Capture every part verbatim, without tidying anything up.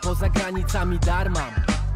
poza granicami darma.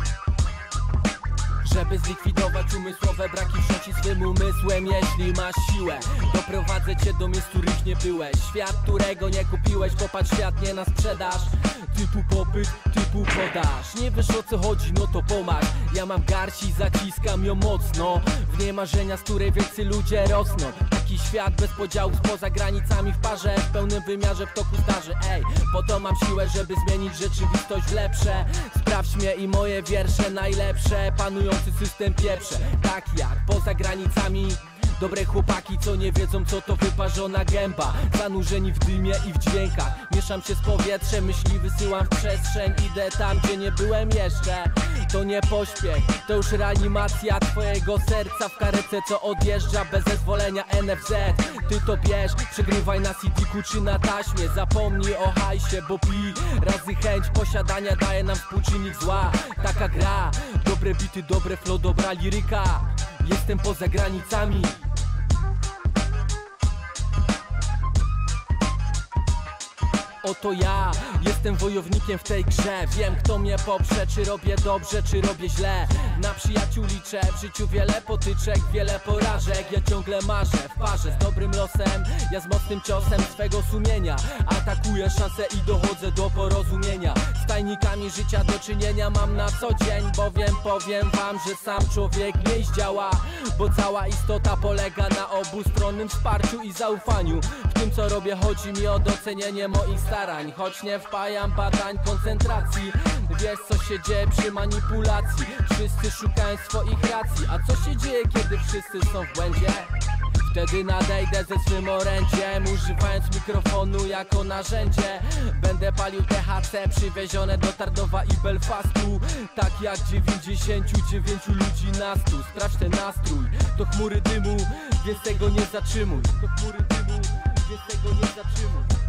Żeby zlikwidować umysłowe braki, wrzuci swym umysłem, jeśli masz siłę. Doprowadzę cię do miejsc, których nie byłeś. Świat, którego nie kupiłeś, popatrz, świat nie na sprzedaż. Typu popyt, typu podaż. Nie wiesz o co chodzi, no to pomasz. Ja mam garść i zaciskam ją mocno. W niej marzenia, z której wielcy ludzie rosną. Taki świat bez podziałów, poza granicami w parze, w pełnym wymiarze w toku zdarzy. Ej, po to mam siłę, żeby zmienić rzeczywistość w lepsze. Sprawdź mnie i moje wiersze najlepsze. Panujący system pieprze, tak jak poza granicami. Dobre chłopaki, co nie wiedzą, co to wyparzona gęba. Zanurzeni w dymie i w dźwiękach. Mieszam się z powietrzem, myśli wysyłam w przestrzeń. Idę tam, gdzie nie byłem jeszcze. To nie pośpiech, to już reanimacja twojego serca. W karetce, co odjeżdża bez zezwolenia N F Z. Ty to bierz, przegrywaj na C D-ku czy na taśmie. Zapomnij o hajsie, bo pi razy chęć posiadania daje nam współczynnik zła. Taka gra, dobre bity, dobre flow, dobra liryka. Jestem poza granicami. Oto ja, jestem wojownikiem w tej grze. Wiem, kto mnie poprze, czy robię dobrze, czy robię źle. Na przyjaciół liczę, w życiu wiele potyczek, wiele porażek. Ja ciągle marzę w parze z dobrym losem. Ja z mocnym ciosem swego sumienia atakuję szansę i dochodzę do porozumienia. Z tajnikami życia do czynienia mam na co dzień, bowiem powiem wam, że sam człowiek nie zdziała. Bo cała istota polega na obustronnym wsparciu i zaufaniu. W tym co robię chodzi mi o docenienie moich starań. Choć nie wpajam badań koncentracji. Wiesz co się dzieje przy manipulacji. Wszyscy szukają swoich racji. A co się dzieje kiedy wszyscy są w błędzie? Wtedy nadejdę ze swym orędziem, używając mikrofonu jako narzędzie. Będę palił T H C przywiezione do Tarnowa i Belfastu. Tak jak dziewięćdziesięciu dziewięciu ludzi na stu. Sprawdź ten nastrój, to chmury dymu, więc tego nie zatrzymuj. To chmury dymu, więc tego nie zatrzymuj.